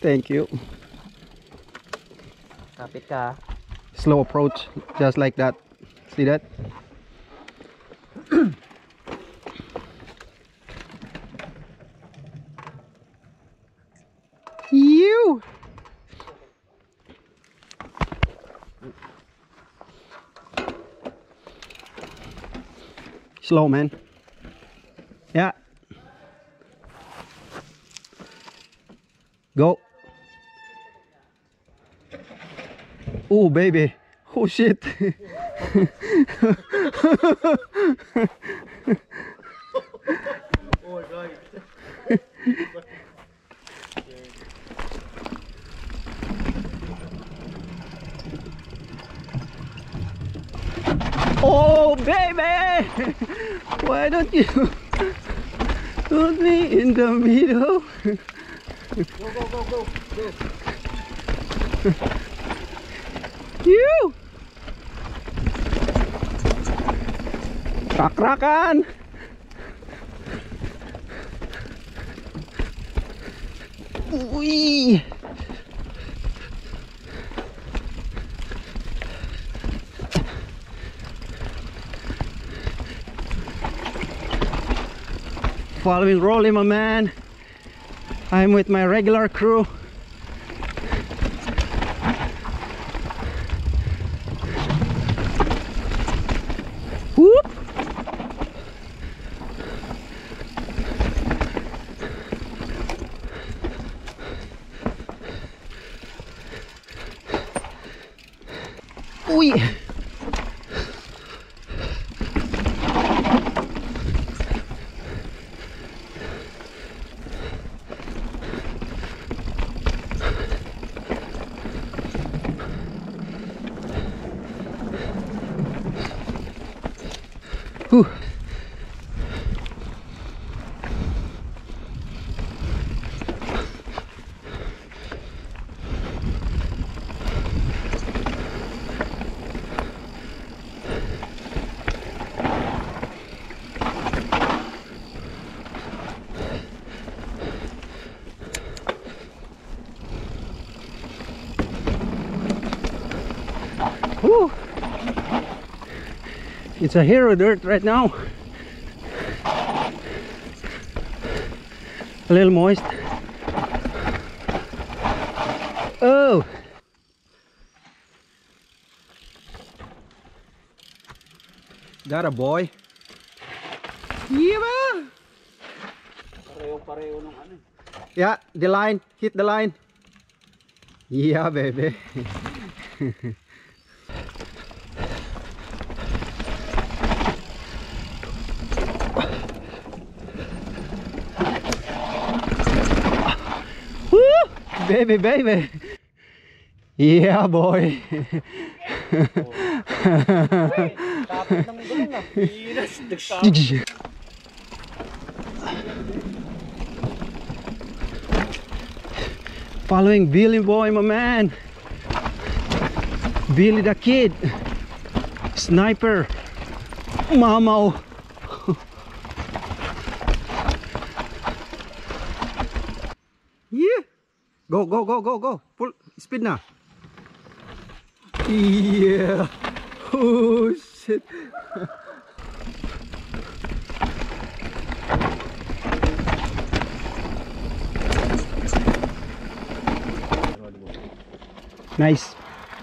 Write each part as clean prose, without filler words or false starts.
Thank you. Kapit ka. Slow approach, just like that. See that? You. Slow, man. Yeah. Go. Oh, baby. Oh, shit. Oh, God. Oh, baby. Why don't you put me in the middle? Go. You. Rak-rakan. Uy. Following Rolly, my man. I'm with my regular crew. Whoop. Uy. Whew. Whew. It's a hero dirt right now. A little moist. Oh. Got a boy. Yeah. Pareho nung ano. Yeah, the line. Hit the line. Yeah, baby. Baby. Yeah, boy. Tapos ng gulong na. Following Billy boy, my man. Billy the kid. Sniper. Mamaw. Yeah. Go. Full speed na. Yeah. Oh shit. Nice.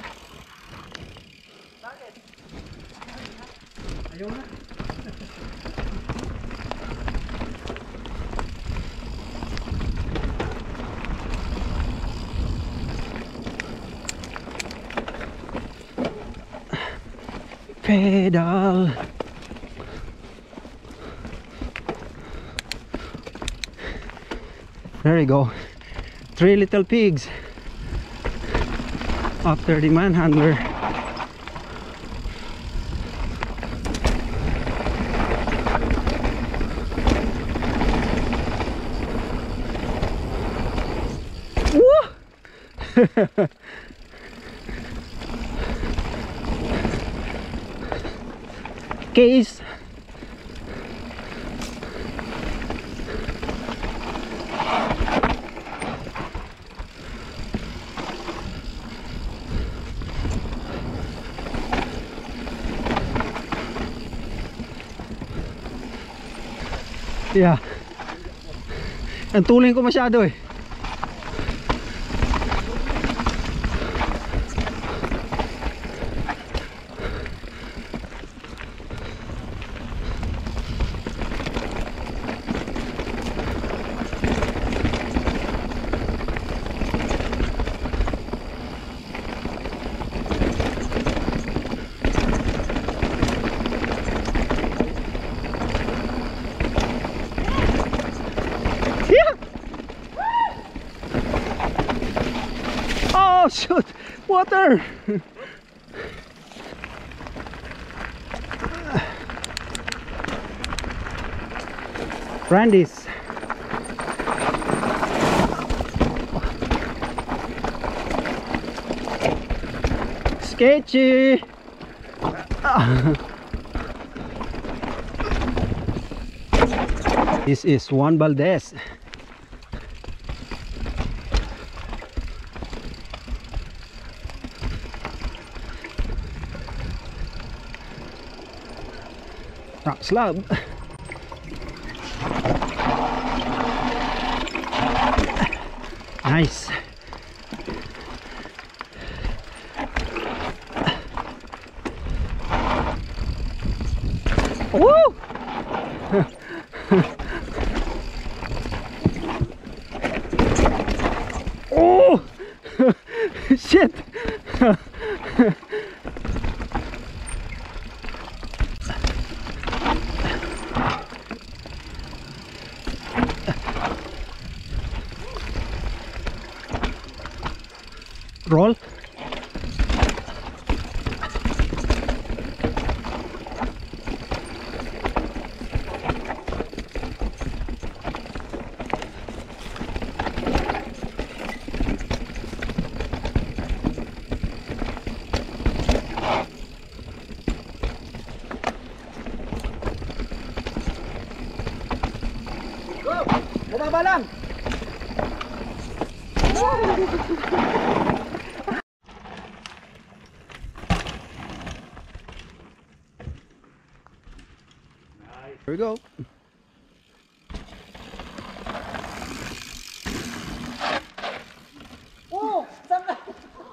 Ayaw na. Pedal. There you go. 3 little pigs after the manhandler. Woo! Case. Yeah. Ang tuling ko masyado eh. Oh shoot! Water! Randy's. Sketchy! This is Juan Valdez. Rock slab. Nice. Woo! Oh! Shit! Roll. Bumaba lang. Here we go. Oh, saan ka?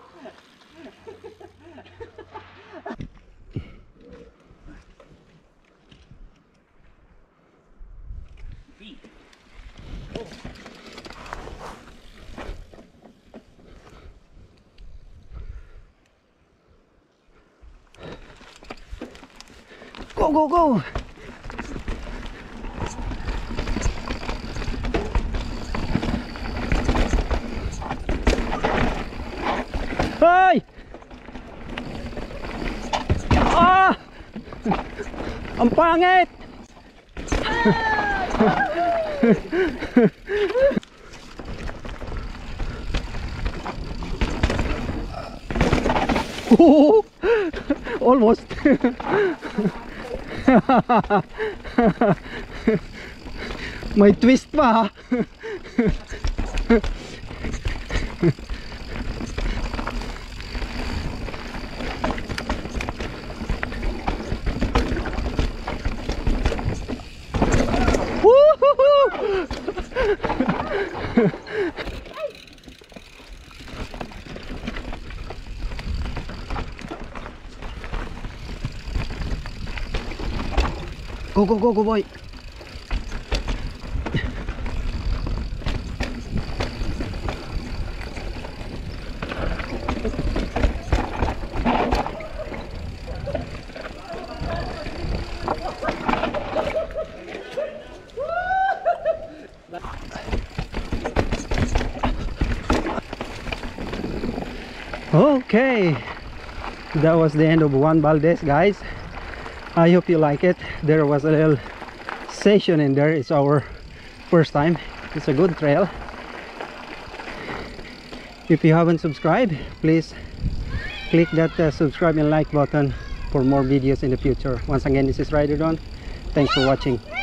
Go, go, go! Hey! Ah! Ang pangit! Oh, almost. May twist pa. Go, go, go, go, boy. Okay, that was the end of Juan Valdez, guys. I hope you like it. There was a little session in there. It's our first time. It's a good trail. If you haven't subscribed, please click that subscribe and like button for more videos in the future. Once again, this is Rider Don. Thanks for watching.